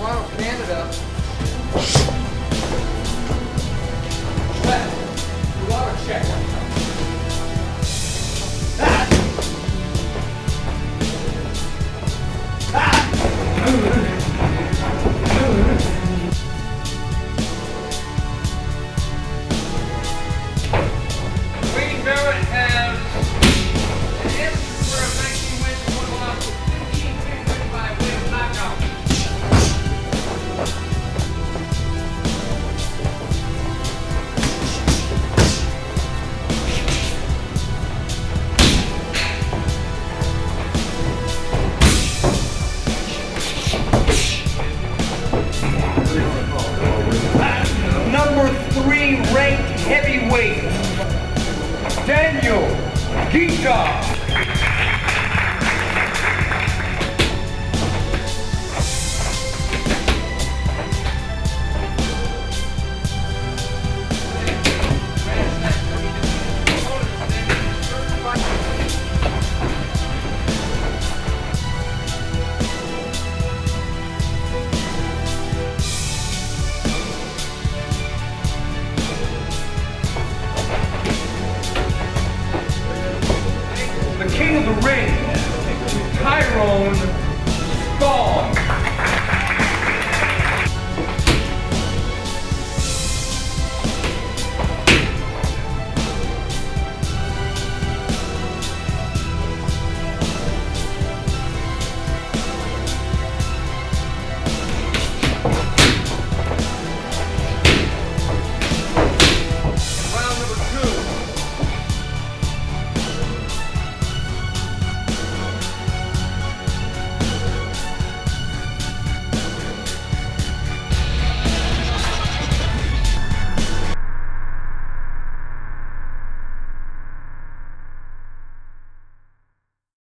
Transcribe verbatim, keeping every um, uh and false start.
Toronto, Canada. Check. You want to check. Ah. Ah. Wayne Barrett has an instant for a nineteen wins and one loss with fifteen wins by way of knockout. Number three ranked heavyweight, Daniel Kickboxing. The king of the ring,